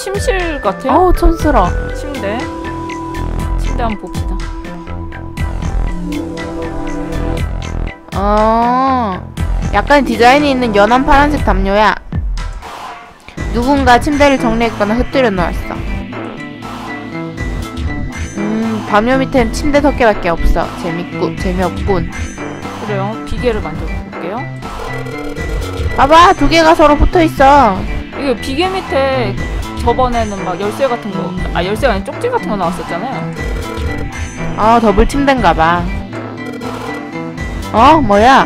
침실 같아요? 어우 촌스러. 침대 한번 봅시다. 약간 디자인이 있는 연한 파란색 담요야. 누군가 침대를 정리했거나 흩뜨려 놓았어. 담요 밑엔 침대 덮개밖에 없어. 재미없군. 그래요. 비계를 만들어 볼게요. 봐봐, 두 개가 서로 붙어 있어. 이거 비계 밑에 저번에는 막 열쇠 같은 거, 열쇠가 아니라 쪽지 같은 거 나왔었잖아요. 더블 침대인가봐. 뭐야?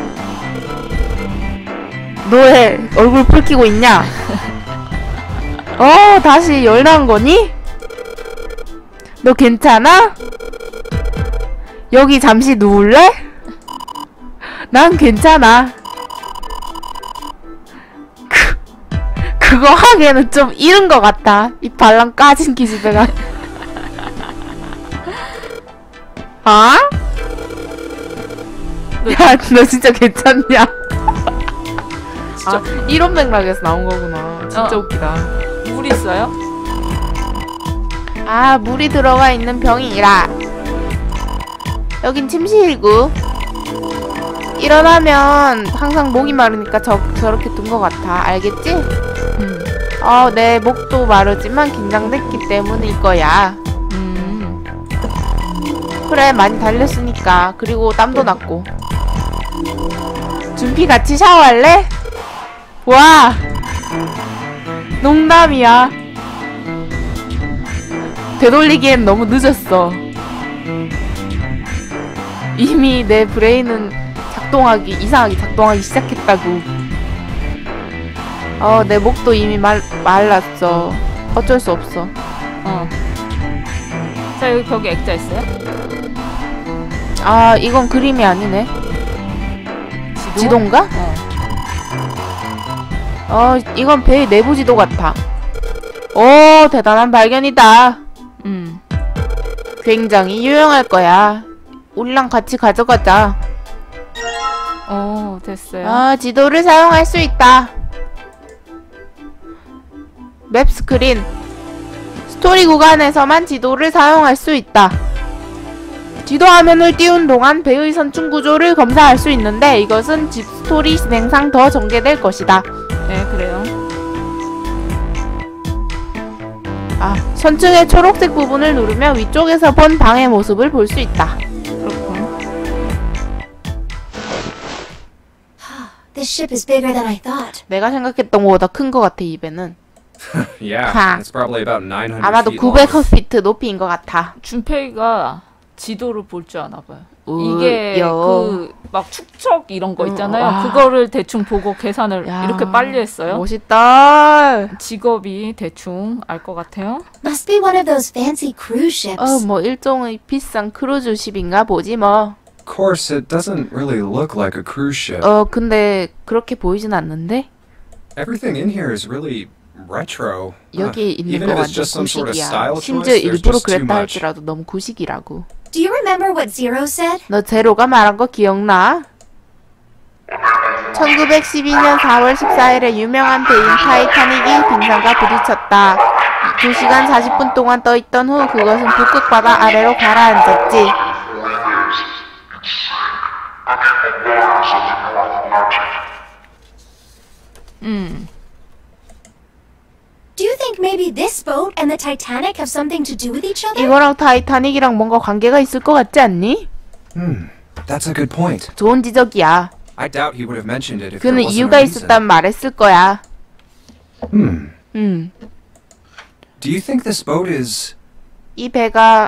너 왜 얼굴 붉히고 있냐? 다시 열 나온 거니? 너 괜찮아? 여기 잠시 누울래? 난 괜찮아. 그거 하기에는 좀 이른 것 같아. 이 발랑 까진 기집애가. 아? 야, 너 진짜 괜찮냐? 진짜 이런 맥락에서 나온 거구나. 진짜 웃기다. 물 있어요? 물이 들어가 있는 병이라. 여긴 침실이고. 일어나면 항상 목이 마르니까 저렇게 둔 것 같아. 알겠지? 내 목도 마르지만 긴장됐기 때문일 거야. 그래, 많이 달렸으니까. 그리고 땀도 났고. 준피 같이 샤워할래? 와! 농담이야. 되돌리기엔 너무 늦었어. 이미 내 브레인은 이상하게 작동하기 시작했다고. 내 목도 이미 말랐어. 어쩔 수 없어. 자, 여기 벽에 액자 있어요? 이건 그림이 아니네. 지도인가? 이건 배의 내부 지도 같아. 오, 대단한 발견이다. 굉장히 유용할 거야. 우리랑 같이 가져가자. 됐어요. 지도를 사용할 수 있다. 맵 스크린. 스토리 구간에서만 지도를 사용할 수 있다. 지도 화면을 띄운 동안 배의 선충 구조를 검사할 수 있는데 이것은 집 스토리 진행상 더 전개될 것이다. 네, 그래요. 선층의 초록색 부분을 누르면 위쪽에서 본 방의 모습을 볼 수 있다. 그렇군. This ship is bigger than I thought. 내가 생각했던 것보다 큰 것 같아, 이 배는. Yeah, it's probably about 900 아마도 feet long. 900피트 높이인 것 같아. 준페이가 지도를 볼 줄 아나 봐요. 우, 이게 여. 막 축척 이런 거 있잖아요. 그거를 대충 보고 계산을 이렇게 빨리 했어요. 멋있다. 직업이 대충 알 것 같아요. Must be one of those fancy cruise ships. 뭐 일종의 비싼 크루즈십인가 보지 뭐. Of course, it doesn't really look like a cruise ship. 근데 그렇게 보이진 않는데? Everything in here is really retro. 여기 있는 Even 거 if it's 완전 just some sort of 구식이야. style 심지어 choice, there's 일부러 just too 그랬다 much. 할지라도 너무 구식이라고. Do you remember what Zero said? 너 제로가 말한 거 기억나? 1912년 4월 14일에 유명한 배인 타이타닉이 빙산과 부딪혔다. 2시간 40분 동안 떠있던 후 그것은 북극 바다 아래로 가라앉았지. Do you think maybe this boat and the Titanic have something to do with each other? 이거랑 타이타닉이랑 뭔가 관계가 있을 것 같지 않니? That's a good point. 좋은 지적이야. I doubt he would have mentioned it if there 그는 wasn't a 이유가 reason. 있었다면 말했을 거야. Do you think this boat is... 이 배가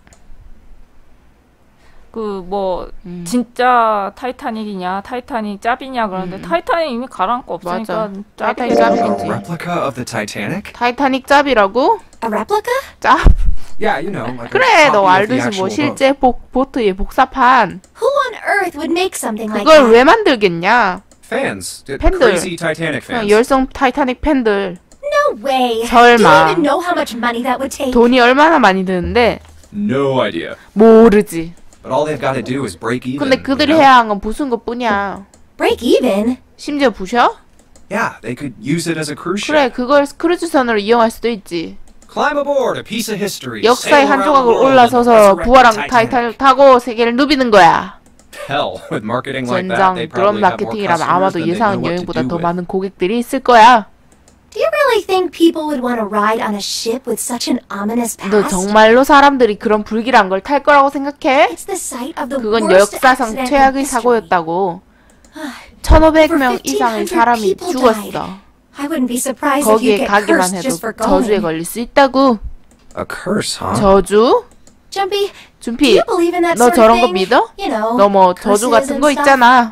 진짜 타이타닉이냐, 타이타닉 짭이냐 그러는데 타이타닉 이미 가라앉고 없으니까 맞아. 짭이겠지. 타이타닉 a 짭이겠지. replica of the Titanic? 타이타닉 짭이라고? A replica? 짭? Yeah, you know, like 그래, a 너 copy of the 알듯이 뭐 actual boat. 실제 보트의 복사판. Who on earth would make something like 그걸 that? 왜 만들겠냐? Fans. 팬들. Crazy Titanic fans. 열성 타이타닉 팬들. No way. 설마. Do you even know how much money that would take? 돈이 얼마나 많이 드는데 No idea. 모르지. But all they've got to do is break even. 근데 그들이 해야 한 건 부수는 것 뿐이야. Break even? 심지어 부셔? Yeah, they could use it as a cruise ship. 그래, 그걸 크루즈선으로 이용할 수도 있지. Climb aboard a piece of history. 역사의 sail 한 around 조각을 the world, 올라서서 and resurrect 부활한 the 타이탄을 타고 세계를 누비는 거야. Hell, with marketing like that, 젠장, they 그런 probably have more 마케팅이라면 customers 아마도 than they 예상한 know what to 여행보다 do 더 with. 많은 고객들이 있을 거야. Do you really think people would want to ride on a ship with such an ominous 너 past? 정말로 사람들이 그런 불길한 걸 탈 거라고 생각해? It's the site of the 그건 worst 역사상 accident in 최악의 history. 사고였다고. For 1500명 이상의 1,500 사람이 people died. 죽었어. I wouldn't be surprised if you 거기에 get 가기만 cursed 해도 just for 저주에 going. 걸릴 수 있다고. A curse, huh? 저주? Jumpy, do 준피, you believe in that 너 sort of 저런 거 thing? 믿어? You know, 너 뭐 저주 curses 같은 and 거 stuff? 있잖아.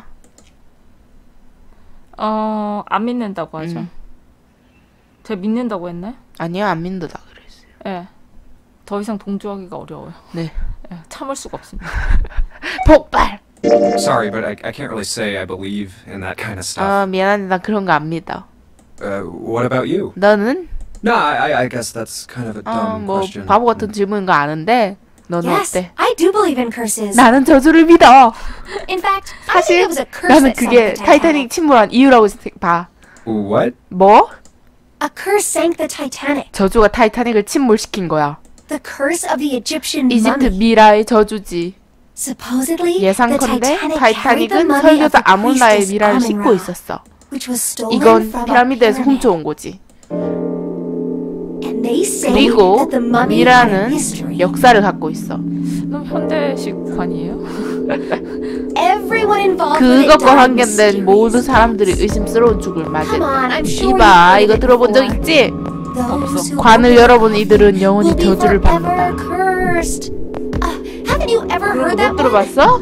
안 믿는다고 하죠. 제가 믿는다고 했나요? 아니요, 안 믿는다 그랬어요. 예. 더 이상 동조하기가 어려워요. 네. 예, 참을 수가 없습니다. 폭발! Sorry, but I can't really say I believe in that kind of stuff. 미안한데 나 그런 거 안 믿어. What about you? 너는? No, I guess that's kind of a dumb 뭐 question. 바보 같은 질문인 거 아는데 너는 Yes, 어때? I do believe in curses. 나는 저주를 믿어. In fact, I think 사실 it was a curse 나는 that sank 그게 the 타이타닉 Titanic. 침몰한 이유라고 봐. What? 뭐? A curse sank the Titanic. 저주가 타이타닉을 침몰시킨 거야. The curse of the Egyptian 이집트 mummy. 미라의 저주지. Supposedly, the 예상컨대 Titanic carried the 타이타닉은 mummy of 설교자 the 아몬라의 priestess 미라를 싣고 Amun-Ra, 있었어. which was stolen 이건 from a 피라미드에서 pyramid. 훔쳐온 거지. And they say 그리고 that the mummy had a 미라는 history. 역사를 갖고 있어. 그럼 현대식관이에요? Everyone involved with it 그것과 died 관계된 모든 mysteriously. 사람들이 의심스러운 죽을 맞이. Come on, I'm sure 이봐, you've heard 이거 it 들어본 적 before. 있지? Those who 관을 open 열어본 이들은 영원히 will be 저주를 forever 받는다. cursed. Haven't you ever heard 그거 that 못 one? 들어봤어?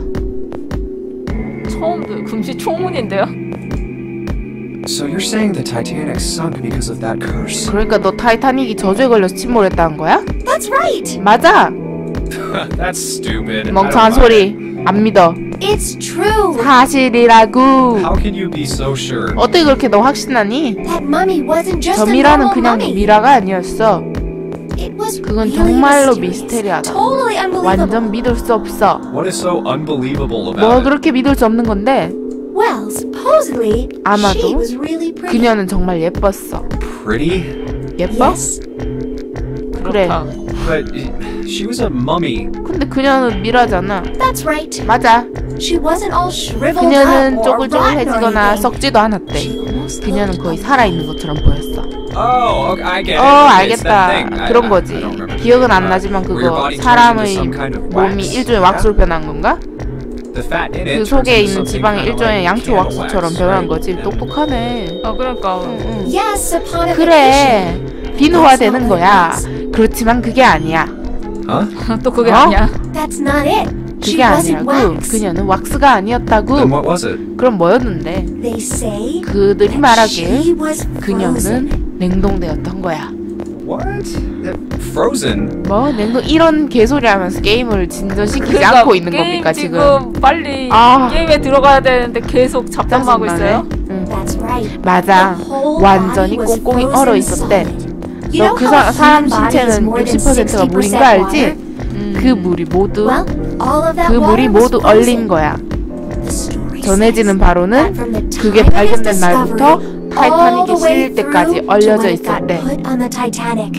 처음 금시초문인데요? So you're saying the Titanic sunk because of that curse? 그러니까 너 타이타닉이 저주에 걸려서 침몰했다는 거야? That's right. 맞아. That's stupid. 멍청한 I don't buy 소리. 안 믿어. It's true. 사실이라고. it. How can you be so sure? 어떻게 그렇게 너 확신하니? That mummy wasn't just 저 a 미라는 normal 그냥 mummy. 미라가 아니었어. It was 그건 really 정말로 mysterious. 미스테리하다. Totally unbelievable. 완전 믿을 수 없어. What is so unbelievable 뭐 about it? 그렇게 믿을 수 없는 건데? Well, supposedly, 아마도 she was really pretty. 그녀는 정말 예뻤어. Pretty? 예뻐? Yes. 그래. 그렇다. But she was a mummy. 근데 그녀는 미라잖아. That's right. 맞아. She wasn't all shriveled 그녀는 up or rotten or 쪼글쪼글해지거나 anything. 썩지도 않았대. She almost 그녀는 looked 거의 like 살아있는 것처럼 보였어. Oh, okay, I get it. It's that 알겠다. thing. 그런 거지. I don't remember. 기억은 안 나지만 Where your 그거 body turns into 사람의 some kind of 몸이 wax. 일종의 왁스로 변한 건가? The fat in it 그 turns 속에 into 있는 something 지방이 kinda 일종의 like 양초 candle 왁스처럼 wax, 변한 right? 거지. And- 똑똑하네. 그러니까 응. Yes, upon evacuation. 그래. 비누화되는 거야. 그렇지만 그게 아니야. Huh? 또 그게 어? 아니야. That's not it. She 그게 wasn't 아니라고. wax. 그녀는 왁스가 아니었다고. Then what was it? 그럼 뭐였는데? They say 그들이 she 말하길 was frozen. 그녀는 냉동되었던 거야. What? Frozen? 뭐 이런 개소리 하면서 게임을 진전시키지 그러니까 않고 있는 게임 겁니까 지금? 빨리 아. 게임에 들어가야 되는데 계속 잡담하고 짜증나네. 있어요? 응. That's right. 맞아. The whole 완전히 body was 꽁꽁이 frozen 얼어 있었대. solid. You 너 know 그 how 사람 human body is 신체는 more than 60%가 물인 거 60% 알지? water? 그 물이 모두 Well, all of that 그 물이 water was 모두 얼린 frozen. 거야. The story 전해지는 says 바로는 that from the 그게 time of its 발견된 discovery, 날부터 all 타이타닉이 the way 실릴 때까지 through to 얼려져 when it got 있었대. put on the Titanic.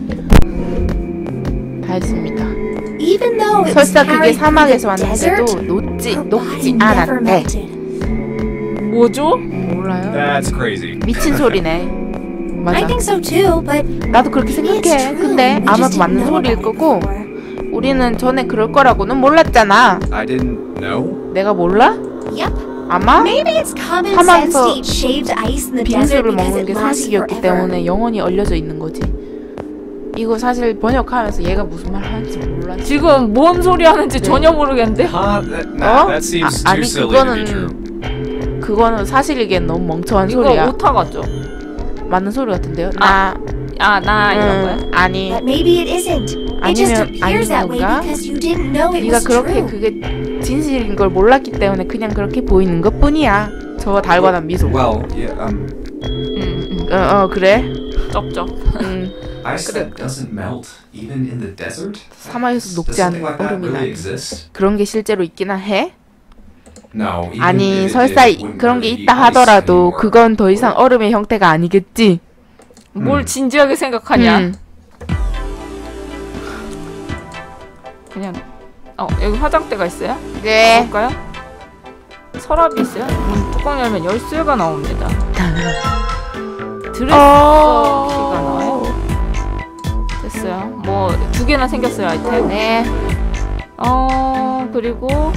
다 했습니다. Even though it was 설사 그게 carried through 사막에서 the 왔는데도 desert, 녹지 her body never 않았대. melted. 뭐죠? 몰라요? That's crazy. 미친 소리네. I 맞아. think so too, but 나도 그렇게 maybe it's 생각해. true. 근데 We 아마도 just didn't 맞는 know 소리일 about it 거고 before. 우리는 전에 그럴 거라고는 몰랐잖아. I didn't know. 내가 몰라? Yep. 아마 Maybe it's common sense 사막에서 to eat shaved ice in the desert 빙수를 because 먹는 it 게 lasts 상식이었기 forever. 때문에 영원히 얼려져 있는 거지. 이거 사실 번역하면서 얘가 무슨 말 하는지 몰라. 지금 뭔 소리 하는지 전혀 모르겠는데? Huh? That seems too 아니 silly to be true. 그거는 사실이기엔 너무 멍청한 이거 소리야. 오타 같죠? 맞는 소리 같은데요? 나 이런 거야? 아니 But maybe it isn't. It just 아니면 appears that way 아닌가? because you didn't know it 네가 was 그렇게 true. 그게 진실인 걸 몰랐기 때문에 그냥 그렇게 보이는 것 뿐이야. 저 달관한 미소. Well, yeah, 그래. 쩝쩝. ice that doesn't melt even in the desert? 사막에서 Does 녹지 something 않는 like that 얼음이 really 나는 exist? 그런 게 실제로 있기나 해? No. even 아니 if 설사 it wouldn't 그런 게 really 있다 be ice 하더라도 anymore. 그건 더 이상 얼음의 형태가 아니겠지. 뭘 진지하게 생각하냐? 음. 그냥 여기 화장대가 있어요? 네. 볼까요? 서랍이 있어요? 문 뚜껑 열면 열쇠가 나옵니다. 드레스 키가 나와요? 됐어요. 뭐 2개나 생겼어요 아이템. 네. 그리고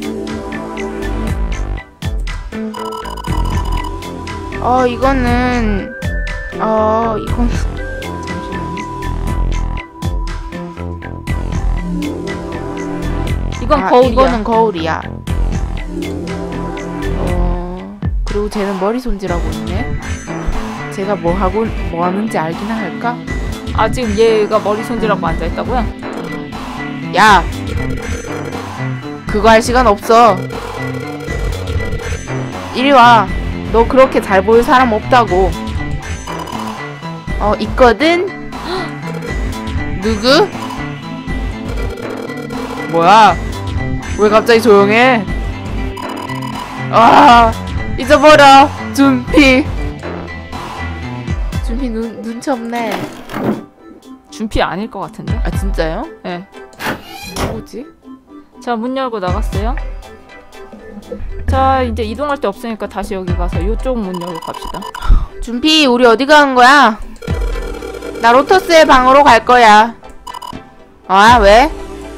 이거는 이건 이건 아, 거울이야. 이거는 거울이야. 그리고 쟤는 머리 손질하고 있네. 제가 뭐 하는지 알기나 할까? 아 지금 얘가 머리 손질하고 앉아 있다고요? 야, 그거 할 시간 없어. 이리 와. 너 그렇게 잘 보일 사람 없다고. 있거든? 누구? 뭐야? 왜 갑자기 조용해? 잊어버려. 준피. 준피 눈치 없네. 준피 아닐 것 같은데? 아, 진짜요? 네. 뭐지? 자, 문 열고 나갔어요. 자, 이제 이동할 데 없으니까 다시 여기 가서 이쪽 문 열고 갑시다. 준피, 우리 어디 가는 거야? 나 로터스의 방으로 갈 거야. 아, 왜?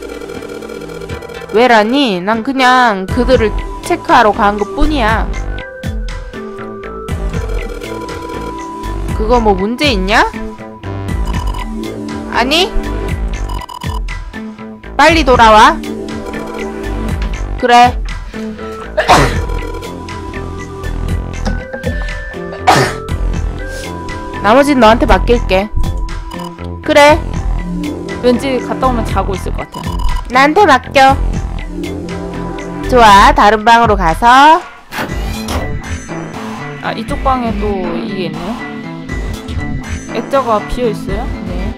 왜라니? 난 그냥 그들을 체크하러 간 것 뿐이야. 그거 뭐 문제 있냐? 아니? 빨리 돌아와. 그래. 나머지는 너한테 맡길게. 그래. 왠지 갔다 오면 자고 있을 것 같아요. 나한테 맡겨. 좋아, 다른 방으로 가서. 아, 이쪽 방에 또 이게 있네요. 액자가 비어있어요? 네.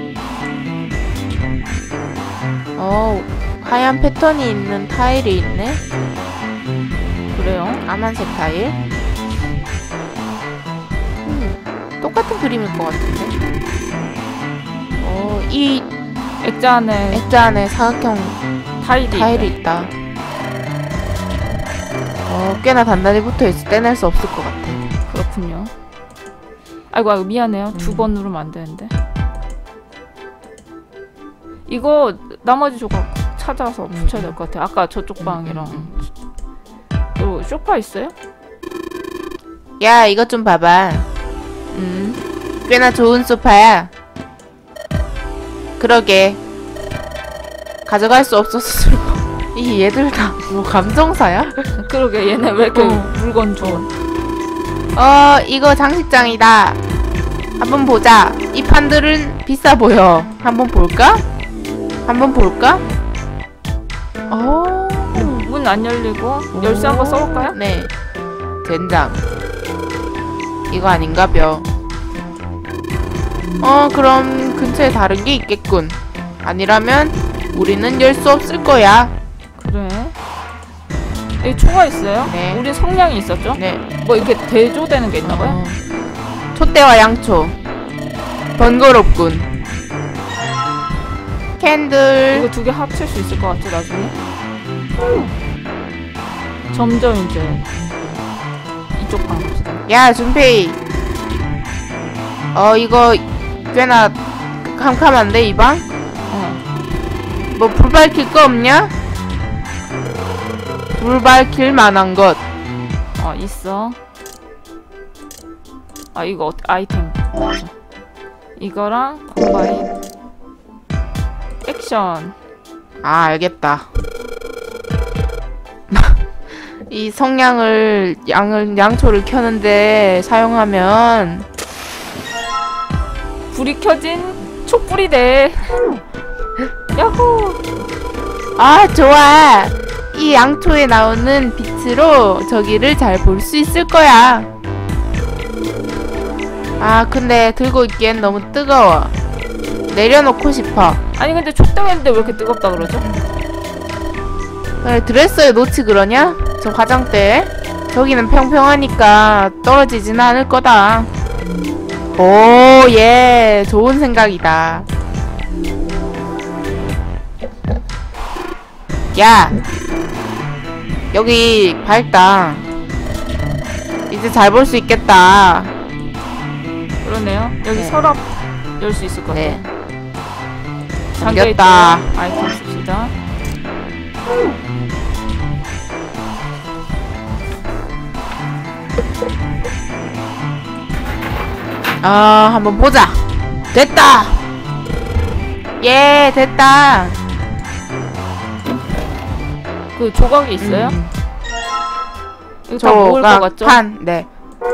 하얀 패턴이 있는 타일이 있네. 그래요. 까만색 타일. 똑같은 그림일 것 같은데. 이 액자 안에 액자 안에 사각형 타일이 타일이 있네. 있다. 꽤나 단단히 붙어있어. 떼낼 수 없을 것 같아. 그렇군요. 아이고 미안해요. 2번 누르면 안 되는데. 이거 나머지 조각 찾아서 붙여야 될 것 같아요. 아까 저쪽 방이랑. 그리고 소파 있어요? 야, 이것 좀 봐봐. 꽤나 좋은 소파야. 그러게. 가져갈 수 없어서 슬퍼. 이 얘들 다 뭐 감정사야? 그러게 얘네 왜 이렇게 물건 줘? 이거 장식장이다. 한번 보자. 이 판들은 비싸 보여. 한번 볼까? 한번 볼까? 문 안 열리고 열쇠 한번 써볼까요? 네. 젠장. 이거 아닌가벼. 그럼 근처에 다른 게 있겠군. 아니라면 우리는 열 수 없을 거야. 그래. 여기 초가 있어요? 네. 우리 성냥이 있었죠? 네. 뭐 이렇게 대조되는 게 있나봐요? 촛대와 양초. 번거롭군. 캔들. 이거 2개 합칠 수 있을 것 같죠 나중에? 점점 이제 이쪽 방 갑시다. 야, 준페이. 이거 꽤나 캄캄한데 이 방? 뭐 불 밝힐 거 없냐? 불 밝힐 만한 것. 있어. 이거 아이템 맞아. 이거랑 콤바인 액션. 알겠다. 이 성냥을 양초를 켜는데 사용하면 불이 켜진 촛불이 돼. 야호. 좋아. 이 양초에 나오는 빛으로 저기를 잘 볼 수 있을 거야. 근데 들고 있기엔 너무 뜨거워. 내려놓고 싶어. 아니 근데 촛대가 있는데 왜 이렇게 뜨겁다 그러죠? 그래, 드레스에 놓지 그러냐? 저 화장대. 저기는 평평하니까 떨어지지는 않을 거다. 오, 예. 좋은 생각이다. 야! 여기 밝다. 이제 잘 볼 수 있겠다. 그러네요. 여기 네. 서랍 열 수 있을 것 같아요. 네. 잠겨있다. 잠겼다. 아이템 씁시다. 한번 보자. 됐다. 예, 됐다. 그 조각이 있어요? 이거 다 모을 것 같죠? 판, 네.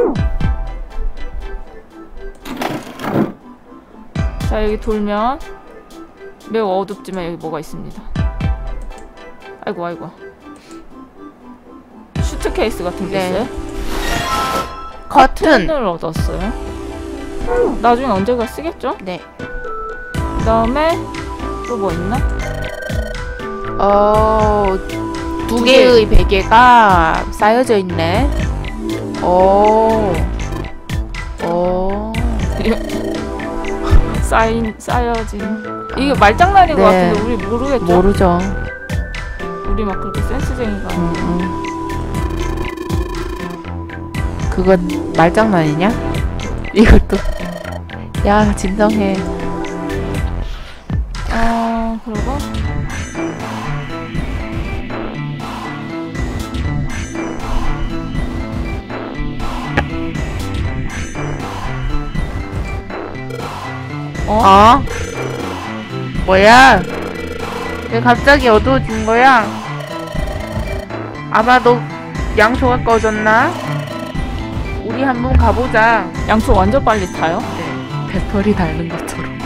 자, 여기 돌면 매우 어둡지만 여기 뭐가 있습니다. 아이고 아이고. 슈트 케이스 같은 게 네. 있어요? 커튼. 을 얻었어요. 나중에 언젠가 쓰겠죠? 네. 그 다음에 또 뭐 있나? 두 개의 베개가 쌓여져 있네. 쌓여진. 이게 말장난인 것 네. 같은데 우리 모르겠죠? 모르죠. 우리 막 그렇게 센스쟁이가 아니에요. 그건 말장난이냐? 이것도. 야, 진정해. 그리고 뭐야? 왜 갑자기 어두워진 거야? 아마도 양초가 꺼졌나? 우리 한번 가보자. 양초 완전 빨리 타요? 네, 배터리 닳는 것처럼.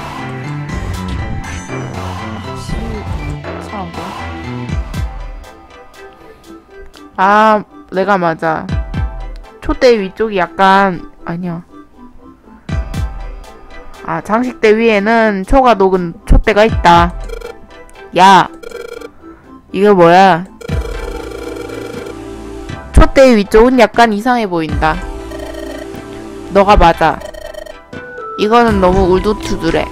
내가 맞아. 촛대 위쪽이 약간 아니야. 장식대 위에는 초가 녹은 촛대가 있다. 야, 이거 뭐야? 촛대 위쪽은 약간 이상해 보인다. 너가 맞아. 이거는 너무 울두투두래.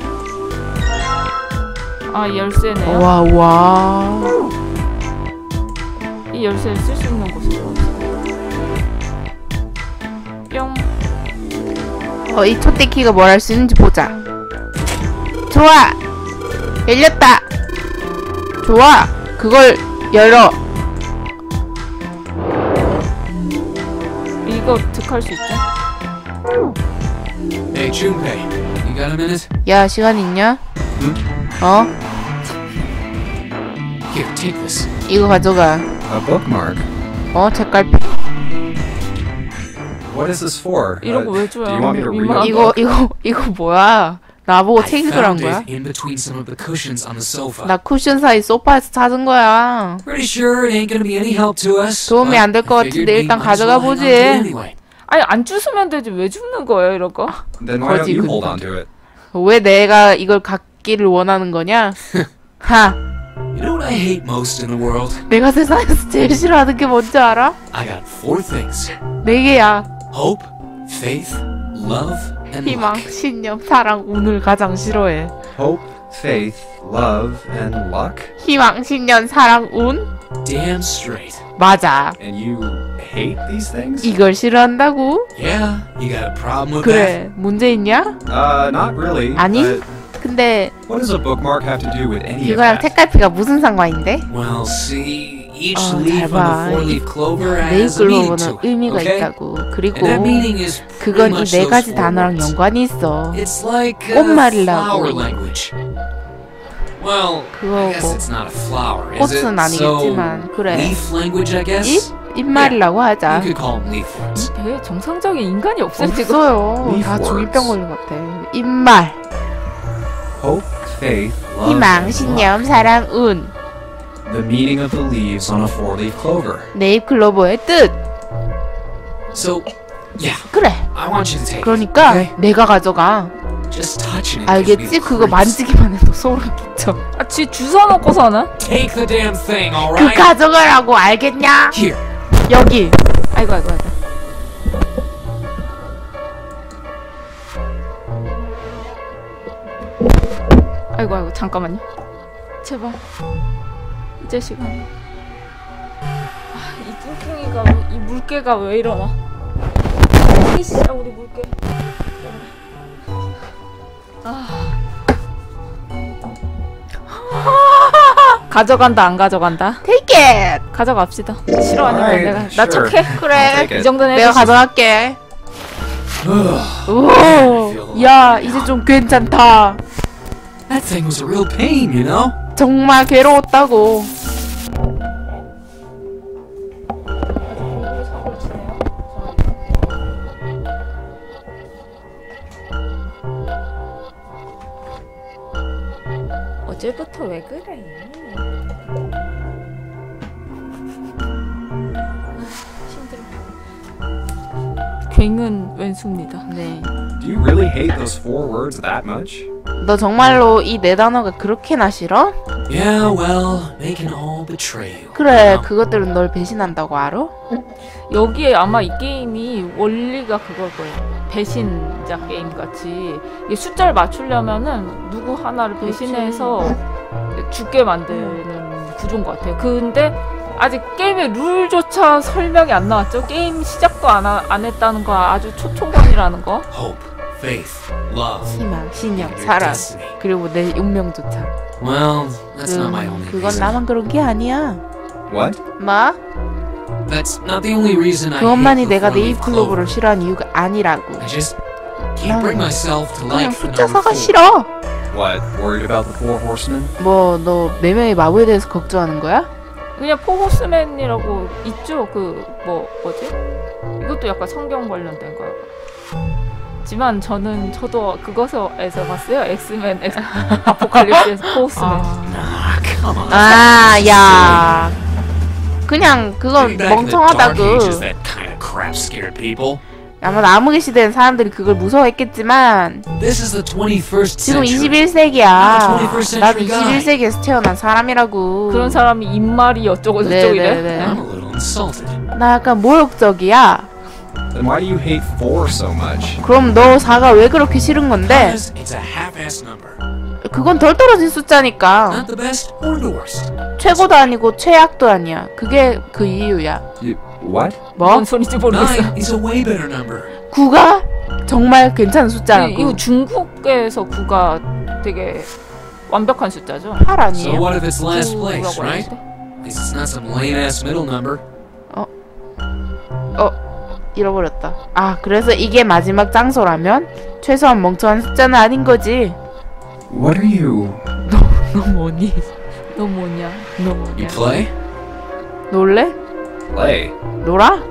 열쇠네요. 와. 이 열쇠를 쓸 수 있는 곳으로 뿅. 이 촛대 키가 뭘 할 수 있는지 보자. 좋아! 열렸다! 좋아! 그걸 열어! 이거 득할 수 있죠? Hey, Junpei, you got a minute? 야, 시간 있냐? Here, take this. 이거 가져가. A bookmark? 책갈피. What is this for? 이런 거 왜 줘요? Do you want me to read 민망하게. it? 이거 뭐야? 나보고 I 책 읽으란 found 거야? it in between some of the cushions on the sofa. 나 쿠션 사이 소파에서 찾은 거야. Pretty sure it ain't gonna be any help to us. 도움이 but 안 될 것 I figured 같은데 we 일단 might as 가져가 well hang on 보지. to it anyway. 아니 안 주스면 되지 왜 줍는 거예요 이런 거? Then why don't 거지, you 근데. hold on to it? 왜 내가 이걸 갖기를 원하는 거냐? 하! You know what I hate most in the world? 내가 세상에서 제일 싫어하는 게 뭔지 알아? I got 4 things. 4개야. Hope, faith, love, and 희망, luck. 신념, 사랑, 운을 가장 싫어해. Hope, faith, love, and luck? 희망, 신념, 사랑, 운? Damn straight. 맞아. And you hate these things? 이걸 싫어한다고? Yeah, you got a problem with that? 그래, 문제 있냐? Not really. 아니? But 근데 what does a bookmark have to do with any of 이거랑 that? 책갈피가 무슨 상관인데? Well, see, each 잘 leaf 봐. on the four-leaf clover 네잎 has a meaning to 글로버는 it. 의미가 Okay? 있다고. 그리고 And that meaning is 그건 pretty 이 much 네 those 가지 4 단어랑 words. 연관이 있어. It's like 꽃말이라고. flower language. Well, I guess 그거고. it's not a flower, is it? 꽃은 아니겠지만, So, 그래. leaf language, I guess? 잎? 잎말이라고 하자. You could call them leaf words. 되게 정상적인 인간이 없어요 지금. 없어요. Leaf 다 words. 중2병 걸린 것 같아. 잎말, Hope, faith, love, 희망, and 신념, 사랑, 운. luck. The meaning of the leaves on a four-leaf clover. 네잎 클로버의 뜻. So, yeah, 그래. I want you to take it. 그러니까 Okay? 내가 가져가. Just touching it gives me 알겠지? the 그거 creeps. 만지기만 해도 소름 끼쳐. 지 주워 놓고서는 Take the damn thing, 그 alright? 가져가라고 알겠냐? Here, 여기. 아이고 아이고 아이고. 아이고 아이고 잠깐만요. 제발 이제 시간. 아, 이 뚱뚱이가 이 물개가 왜 이러나? 이씨야 우리 물개. 가져간다 안 가져간다? Take it. 가져갑시다. 싫어하니까 Alright, 내가 나 sure. 착해. 그래. Take 이 it. 정도는 내가 해주시. 가져갈게. 오. 야, 이제 좀 괜찮다. That thing was a real pain, you know? 정말 괴로웠다고. 어제부터 왜 그래? 괭은 왼수입니다. 네. Do you really hate those 4 words that much? 너 정말로 이 네 단어가 그렇게나 싫어? Yeah, well, they can all betray you. 그래, 그것들은 널 배신한다고 알아? 여기에 아마 이 게임이 원리가 그걸 거예요. 배신자 게임 같이 이게 숫자를 맞추려면은 누구 하나를 배신해서 죽게 만드는 구조인 것 같아요. 근데 아직 게임의 룰조차 설명이 안 나왔죠. 게임 시작도 안 했다는 거 아주 초초반이라는 거. Hope, faith, love, 희망, 신념, your 사랑, destiny. 그리고 내 운명조차. Well, that's not my only 그건 reason. 나만 그런 게 아니야. What? 뭐? That's not the only reason I 그것만이 hate the 내가 four-leaf 네잎 클로버를 clover. 싫어하는 이유가 아니라고. I just can't bring myself to 그냥 like the 숫자 number 사가 4. 싫어. What? Worried about the 4 horsemen? 뭐 너 네 명의 마부에 대해서 걱정하는 거야? 그냥 포호스맨이라고 있죠. 그 뭐지? 이것도 약간 성경 관련된 거. 지만 저도 그것에서 봤어요. 엑스맨 아포칼립스에서 포호스맨. 아, 야. 그냥 그건 Back in the Dark 멍청하다고. Ages, that kind of crap scared people. 아마 암흑의 시대엔 사람들이 그걸 무서워했겠지만 This is the 21st 지금 century. 21세기야. I'm a 21st 나도 century guy. 21세기에서 태어난 사람이라고. 그런 사람이 입말이 어쩌고 네, 저쩌고이래. 네, 네. I'm a little insulted. 나 약간 모욕적이야. Then why do you hate 4 so much? 그럼 너 4가 왜 그렇게 싫은 건데? Because it's a half-ass number. 그건 덜 떨어진 숫자니까. Not the best or the worst. 최고도 아니고 최악도 아니야. 그게 그 이유야. You, what? 뭐? 뭔 소리인지 모르겠어. 9 is a way better number. 9가 정말 괜찮은 숫자라고. 이거 중국에서 9가 되게 완벽한 숫자죠. 8 So 아니에요? what if it's last place, 9라고 right? 하는데? At least it's not some lame-ass middle number. 잃어버렸다. 아, 그래서 이게 마지막 장소라면 최소한 멍청한 숫자는 아닌 거지. What are you? 너 뭐니? 너 뭐냐? 너 You 뭐냐? play? 놀래? Play? 놀아?